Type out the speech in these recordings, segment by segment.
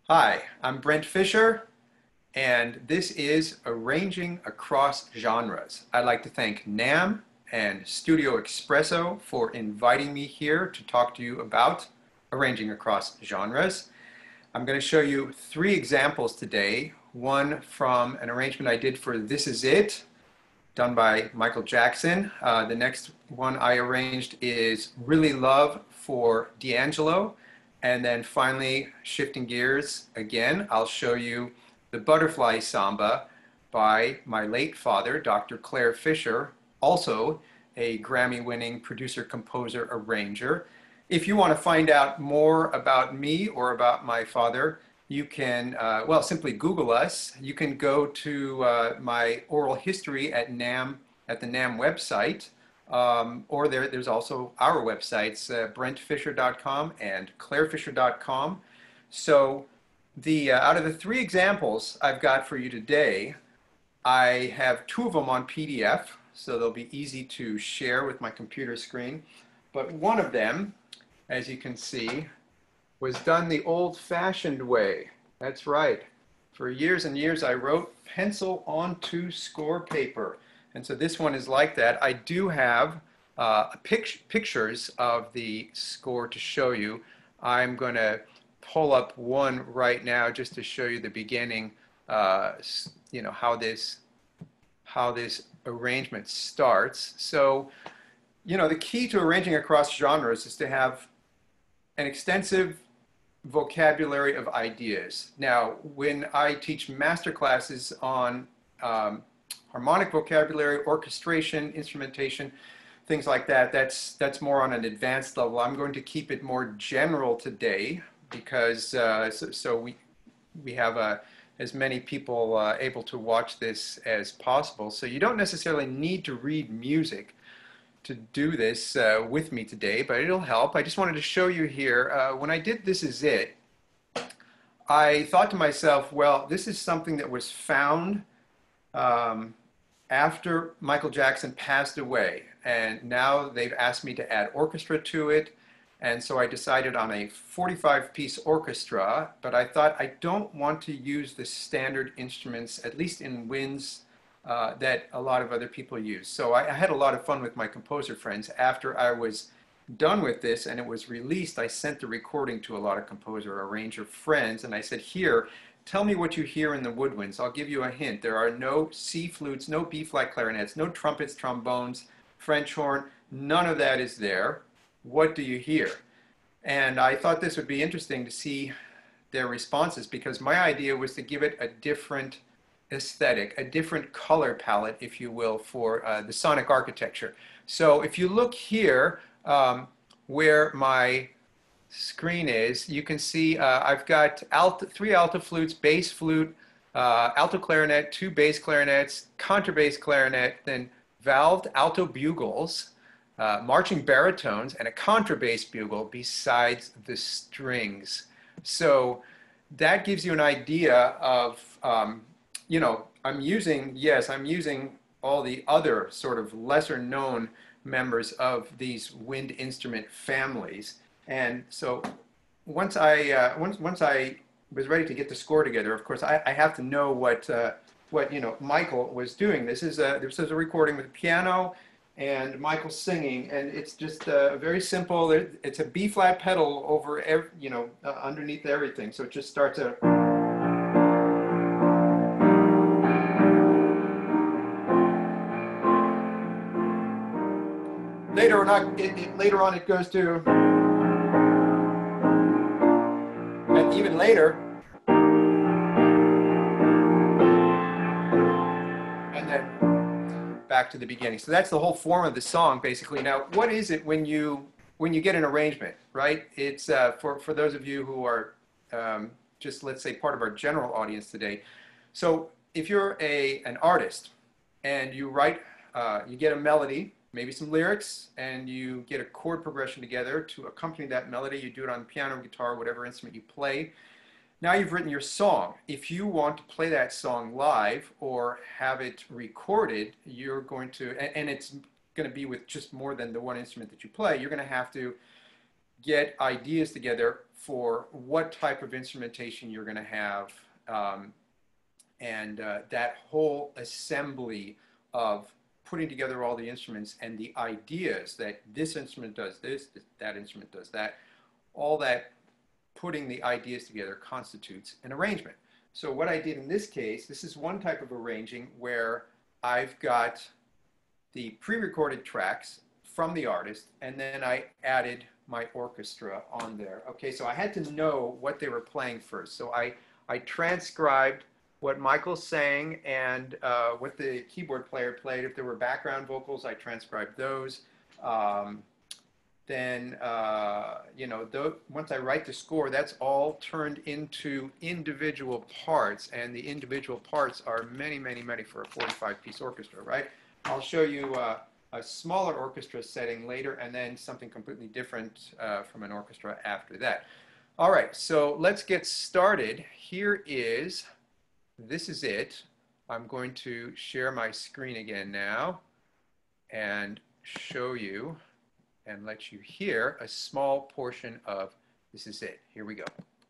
Hi, I'm Brent Fischer, and this is Arranging Across Genres. I'd like to thank NAMM and Studio Espresso for inviting me here to talk to you about arranging across genres. I'm going to show you three examples today. One from an arrangement I did for This Is It, done by Michael Jackson. The next one I arranged is Really Love for D'Angelo. And then finally, shifting gears again, I'll show you the Butterfly Samba by my late father, Dr. Clare Fischer, also a Grammy-winning producer, composer, arranger. If you want to find out more about me or about my father, you can, well, simply Google us. You can go to my oral history at NAMM, at the NAMM website. Or there's also our websites, brentfischer.com and clarefischer.com. So out of the three examples I've got for you today, I have two of them on PDF, so they'll be easy to share with my computer screen. But one of them, as you can see, was done the old-fashioned way. That's right. For years and years, I wrote pencil onto score paper. And so this one is like that. I do have pictures of the score to show you. I'm going to pull up one right now just to show you the beginning, you know, how this arrangement starts. So, you know, the key to arranging across genres is to have an extensive vocabulary of ideas. Now, when I teach master classes on harmonic vocabulary, orchestration, instrumentation, things like that, that's more on an advanced level. I'm going to keep it more general today because so we have as many people able to watch this as possible. So you don't necessarily need to read music to do this with me today, but it'll help. I just wanted to show you here, when I did This Is It, I thought to myself, well, this is something that was found after Michael Jackson passed away, and now they've asked me to add orchestra to it, and so I decided on a 45-piece orchestra, but I thought I don't want to use the standard instruments, at least in winds, that a lot of other people use. So I had a lot of fun with my composer friends. After I was done with this and it was released, I sent the recording to a lot of composer arranger friends, and I said, here, tell me what you hear in the woodwinds. I'll give you a hint. There are no C flutes, no B-flat clarinets, no trumpets, trombones, French horn. None of that is there. What do you hear? And I thought this would be interesting to see their responses, because my idea was to give it a different aesthetic, a different color palette, if you will, for the sonic architecture. So if you look here, where my screen is, you can see I've got three alto flutes, bass flute, alto clarinet, two bass clarinets, contrabass clarinet, then valved alto bugles, marching baritones, and a contrabass bugle besides the strings. So that gives you an idea of, you know, I'm using all the other sort of lesser known members of these wind instrument families. And so once I was ready to get the score together, of course, I have to know what you know, Michael was doing. This is a recording with piano and Michael singing, and it's just very simple. It's a B-flat pedal over you know, underneath everything. So it just starts a. Later on it goes to, and even later, and then back to the beginning. So that's the whole form of the song, basically. Now, what is it when you get an arrangement, right? It's for those of you who are just, let's say, part of our general audience today. So if you're an artist and you write, you get a melody, maybe some lyrics, and you get a chord progression together to accompany that melody. You do it on piano, guitar, whatever instrument you play. Now you've written your song. If you want to play that song live or have it recorded, you're going to, and it's going to be with just more than the one instrument that you play, you're going to have to get ideas together for what type of instrumentation you're going to have, and that whole assembly of putting together all the instruments and the ideas that this instrument does this, that instrument does that, all that putting the ideas together constitutes an arrangement. So what I did in this case, this is one type of arranging where I've got the pre-recorded tracks from the artist, and then I added my orchestra on there. Okay, so I had to know what they were playing first. So I transcribed what Michael sang and what the keyboard player played. If there were background vocals, I transcribed those. Then, you know, once I write the score, that's all turned into individual parts, and the individual parts are many, many, many for a 45-piece orchestra, right? I'll show you a smaller orchestra setting later, and then something completely different from an orchestra after that. All right, so let's get started. Here is, this is it. I'm going to share my screen again now and show you and let you hear a small portion of This Is It. Here we go.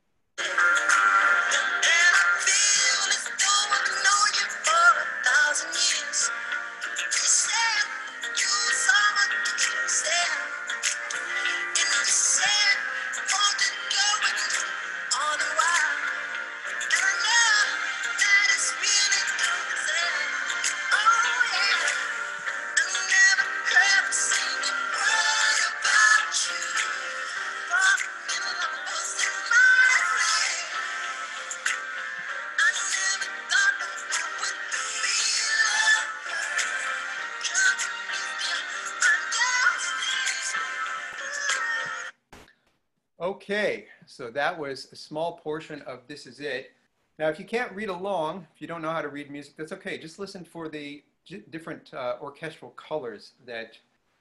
Okay, so that was a small portion of This Is It. Now, if you can't read along, if you don't know how to read music, that's okay. Just listen for the different orchestral colors that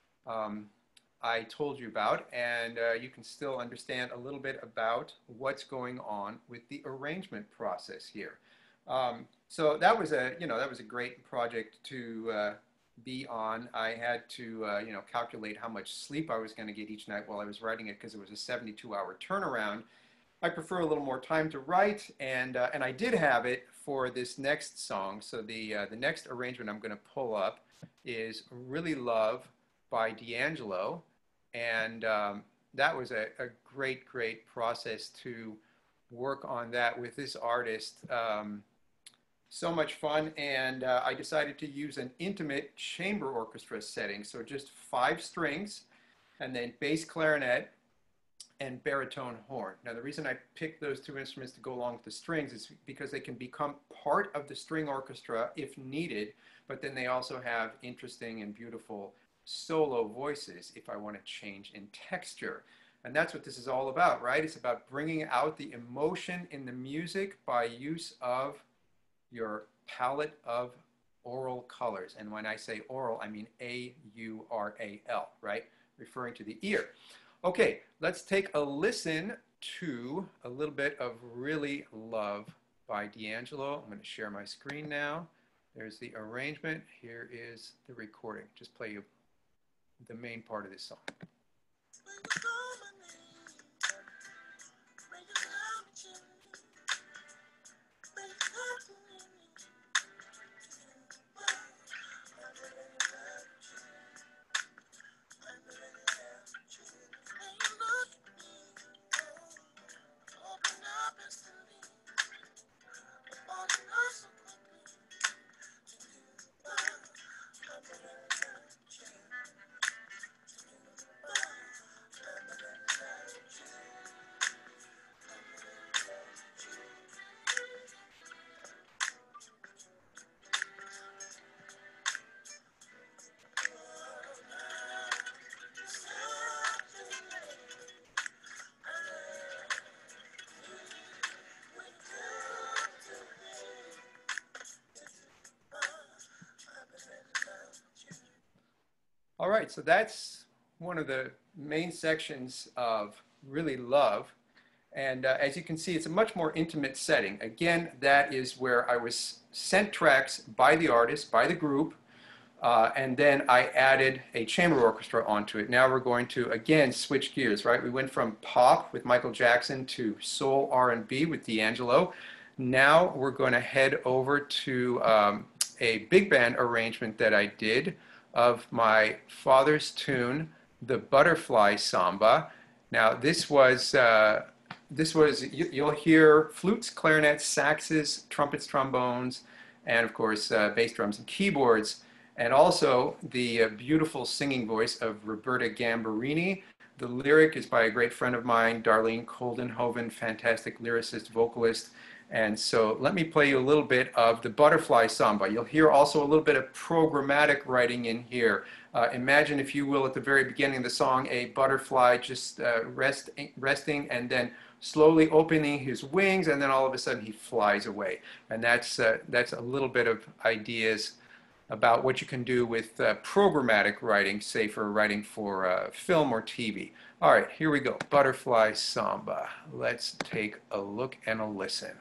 I told you about, and you can still understand a little bit about what's going on with the arrangement process here. So that was a, you know, that was a great project to be on. I had to, you know, calculate how much sleep I was going to get each night while I was writing it, because it was a 72-hour turnaround. I prefer a little more time to write, and I did have it for this next song. So the next arrangement I'm going to pull up is Really Love by D'Angelo, and that was a great, great process to work on that with this artist. So much fun, and I decided to use an intimate chamber orchestra setting, so just 5 strings, and then bass clarinet and baritone horn. Now, the reason I picked those 2 instruments to go along with the strings is because they can become part of the string orchestra if needed, but then they also have interesting and beautiful solo voices if I want to change in texture. And that's what this is all about, right? It's about bringing out the emotion in the music by use of your palette of aural colors. And when I say aural, I mean A-U-R-A-L, right? Referring to the ear. Okay, let's take a listen to a little bit of Really Love by D'Angelo. I'm going to share my screen now. There's the arrangement. Here is the recording. Just play you the main part of this song. All right, so that's one of the main sections of Really Love. And as you can see, it's a much more intimate setting. Again, that is where I was sent tracks by the artist, by the group, And then I added a chamber orchestra onto it. Now we're going to, again, switch gears, right? We went from pop with Michael Jackson to soul R&B with D'Angelo. Now we're going to head over to a big band arrangement that I did of my father's tune, the Butterfly Samba. Now you'll hear flutes, clarinets, saxes, trumpets, trombones, and of course bass drums and keyboards, and also the beautiful singing voice of Roberta Gambarini. The lyric is by a great friend of mine, Darlene Coldenhoven, fantastic lyricist, vocalist. And so let me play you a little bit of the Butterfly Samba. You'll hear also a little bit of programmatic writing in here. Imagine, if you will, at the very beginning of the song, a butterfly just resting and then slowly opening his wings, and then all of a sudden he flies away. And that's a little bit of ideas about what you can do with programmatic writing, say for writing for film or TV. All right, here we go. Butterfly Samba. Let's take a look and a listen.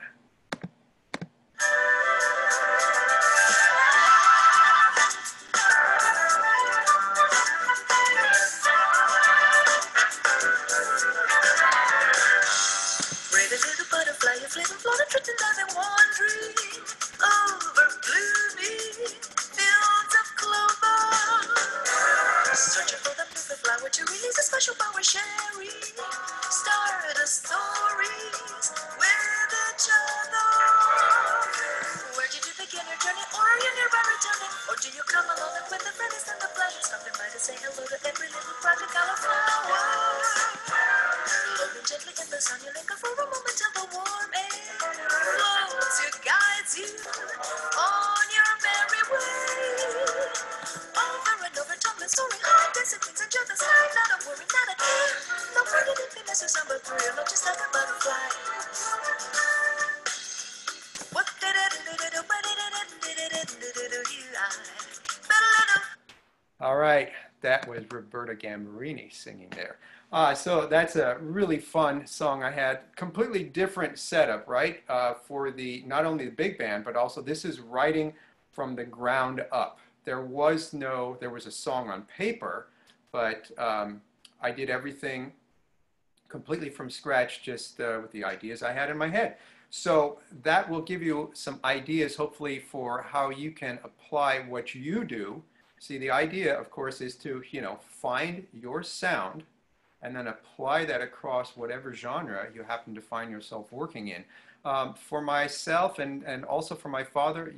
All right, that was Roberta Gambarini singing there. So that's a really fun song I had. Completely different setup, right? For not only the big band, but also this is writing from the ground up. There was a song on paper, but I did everything completely from scratch, just with the ideas I had in my head. So that will give you some ideas, hopefully, for how you can apply what you do. See, the idea, of course, is to, find your sound and then apply that across whatever genre you happen to find yourself working in. For myself and also for my father,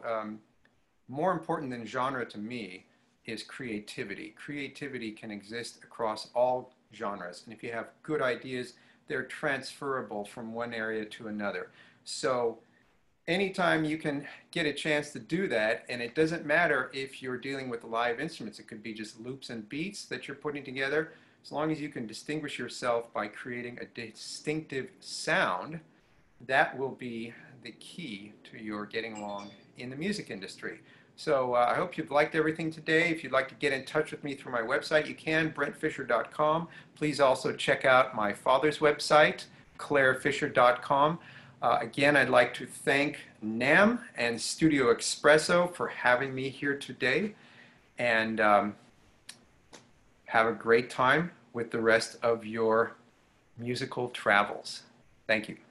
more important than genre to me is creativity. Creativity can exist across all genres, and if you have good ideas, they're transferable from one area to another. So anytime you can get a chance to do that, and it doesn't matter if you're dealing with live instruments, it could be just loops and beats that you're putting together, as long as you can distinguish yourself by creating a distinctive sound, that will be the key to your getting along in the music industry. So I hope you've liked everything today. If you'd like to get in touch with me through my website, you can, brentfischer.com. Please also check out my father's website, clarefischer.com. Again, I'd like to thank NAMM and Studio Espresso for having me here today. And have a great time with the rest of your musical travels. Thank you.